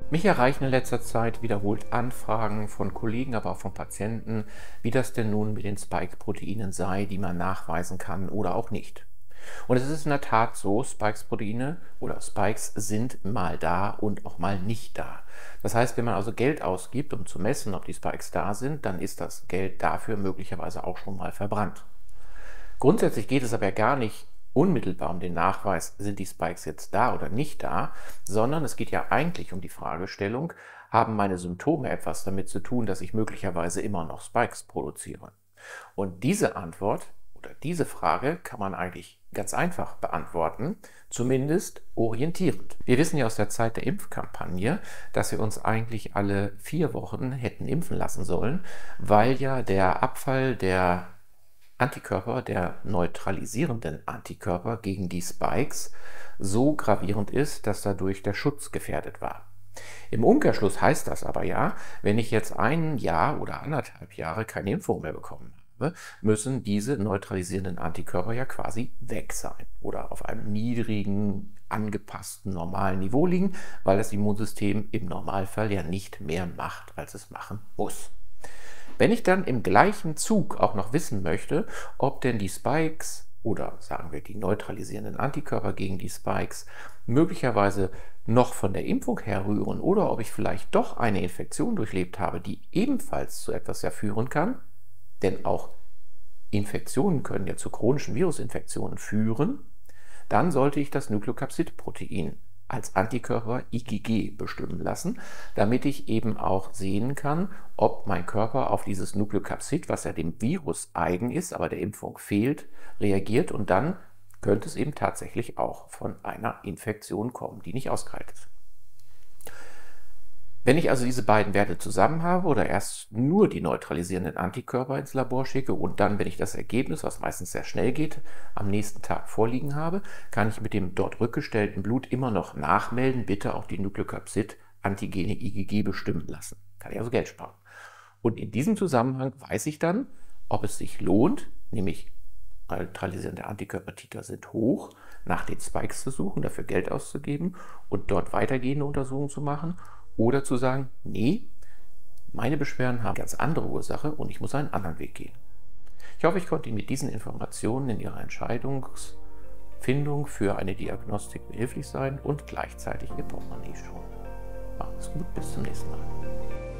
Mich erreichen in letzter Zeit wiederholt Anfragen von Kollegen, aber auch von Patienten, wie das denn nun mit den Spike-Proteinen sei, die man nachweisen kann oder auch nicht. Und es ist in der Tat so, Spikes-Proteine oder Spikes sind mal da und auch mal nicht da. Das heißt, wenn man also Geld ausgibt, um zu messen, ob die Spikes da sind, dann ist das Geld dafür möglicherweise auch schon mal verbrannt. Grundsätzlich geht es aber gar nicht unmittelbar um den Nachweis, sind die Spikes jetzt da oder nicht da, sondern es geht ja eigentlich um die Fragestellung, haben meine Symptome etwas damit zu tun, dass ich möglicherweise immer noch Spikes produziere? Und diese Antwort oder diese Frage kann man eigentlich ganz einfach beantworten, zumindest orientierend. Wir wissen ja aus der Zeit der Impfkampagne, dass wir uns eigentlich alle 4 Wochen hätten impfen lassen sollen, weil ja der Abfall der Antikörper, der neutralisierenden Antikörper gegen die Spikes, so gravierend ist, dass dadurch der Schutz gefährdet war. Im Umkehrschluss heißt das aber ja, wenn ich jetzt ein Jahr oder 1,5 Jahre keine Impfung mehr bekommen habe, müssen diese neutralisierenden Antikörper ja quasi weg sein oder auf einem niedrigen, angepassten, normalen Niveau liegen, weil das Immunsystem im Normalfall ja nicht mehr macht, als es machen muss. Wenn ich dann im gleichen Zug auch noch wissen möchte, ob denn die Spikes oder sagen wir die neutralisierenden Antikörper gegen die Spikes möglicherweise noch von der Impfung herrühren oder ob ich vielleicht doch eine Infektion durchlebt habe, die ebenfalls zu etwas ja führen kann, denn auch Infektionen können ja zu chronischen Virusinfektionen führen, dann sollte ich das Nukleokapsid-Protein als Antikörper IgG bestimmen lassen, damit ich eben auch sehen kann, ob mein Körper auf dieses Nukleokapsid, was ja dem Virus eigen ist, aber der Impfung fehlt, reagiert, und dann könnte es eben tatsächlich auch von einer Infektion kommen, die nicht ausgereift ist. Wenn ich also diese beiden Werte zusammen habe oder erst nur die neutralisierenden Antikörper ins Labor schicke und dann, wenn ich das Ergebnis, was meistens sehr schnell geht, am nächsten Tag vorliegen habe, kann ich mit dem dort rückgestellten Blut immer noch nachmelden, bitte auch die Nukleokapsid-Antigene IgG bestimmen lassen. Kann ich also Geld sparen. Und in diesem Zusammenhang weiß ich dann, ob es sich lohnt, nämlich neutralisierende Antikörpertiter sind hoch, nach den Spikes zu suchen, dafür Geld auszugeben und dort weitergehende Untersuchungen zu machen, oder zu sagen, nee, meine Beschwerden haben eine ganz andere Ursache und ich muss einen anderen Weg gehen. Ich hoffe, ich konnte Ihnen mit diesen Informationen in Ihrer Entscheidungsfindung für eine Diagnostik behilflich sein und gleichzeitig Ihr Portemonnaie schonen. Machen Sie es gut, bis zum nächsten Mal.